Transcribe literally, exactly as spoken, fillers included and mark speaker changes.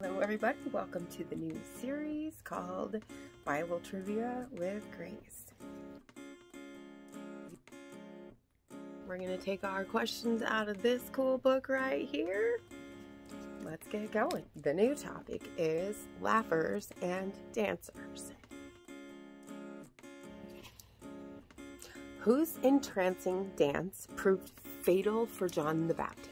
Speaker 1: Hello everybody, welcome to the new series called Bible Trivia with Grace. We're going to take our questions out of this cool book right here. Let's get going. The new topic is laughers and dancers. Whose entrancing dance proved fatal for John the Baptist?